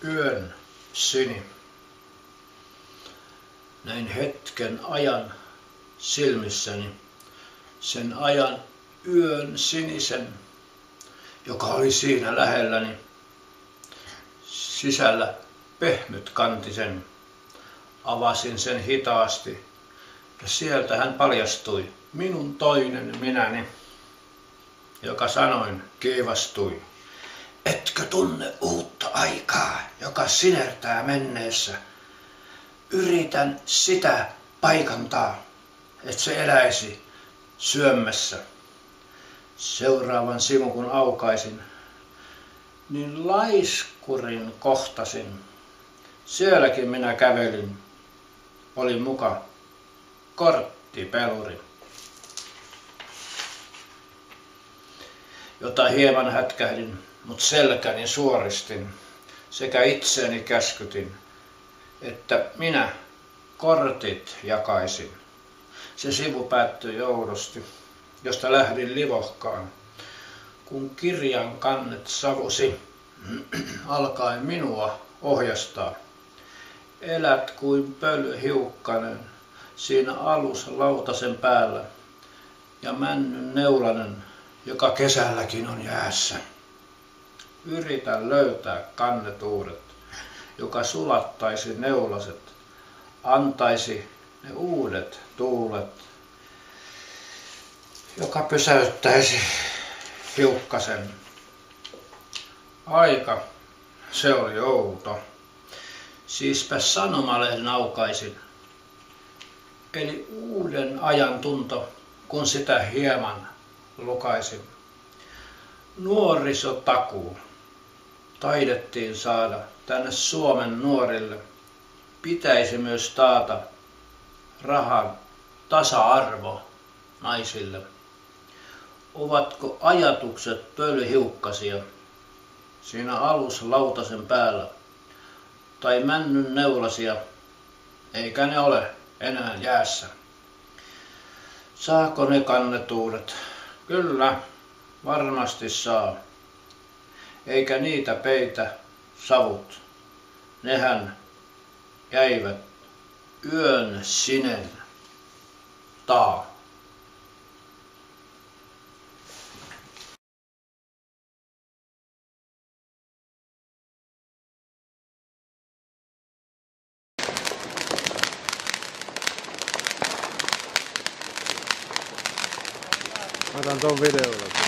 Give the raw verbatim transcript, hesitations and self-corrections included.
Yön sini. Näin hetken ajan silmissäni, sen ajan yön sinisen, joka oli siinä lähelläni. Sisällä pehmyt kantisen, avasin sen hitaasti ja sieltä hän paljastui, minun toinen minäni, joka sanoin kiivastui. Etkö tunne uutta aikaa, joka sinertää menneessä? Yritän sitä paikantaa, et se eläisi syömässä. Seuraavan sivun kun aukaisin, niin laiskurin kohtasin. Sielläkin minä kävelin, oli muka korttipeluri, jota hieman hätkähdin, mut selkäni suoristin sekä itseäni käskytin, että minä kortit jakaisin. Se sivu päättyi oudosti, josta lähdin livohkaan, kun kirjan kannet savusi, alkaen minua ohjastaa. Elät kuin pölyhiukkanen siinä aluslautasen päällä ja männyn neulanen, joka kesälläkin on jäässä. Yritän löytää kannetuudet, joka sulattaisi neulaset, antaisi ne uudet tuulet, joka pysäyttäisi hiukkasen. Aika, se oli outo. Siispä sanomalehden aukaisin, eli uuden ajan tunto, kun sitä hieman lukaisin. Nuorisotakuu taidettiin saada tänne Suomen nuorille. Pitäisi myös taata rahan tasa-arvo naisille. Ovatko ajatukset pölyhiukkasia siinä aluslautasen päällä tai männyn neulasia, eikä ne ole enää jäässä? Saako ne kannetuudet? Kyllä, varmasti saa. Eikä niitä peitä savut. Nehän jäivät yön sinen taa. Mä otan ton videolla.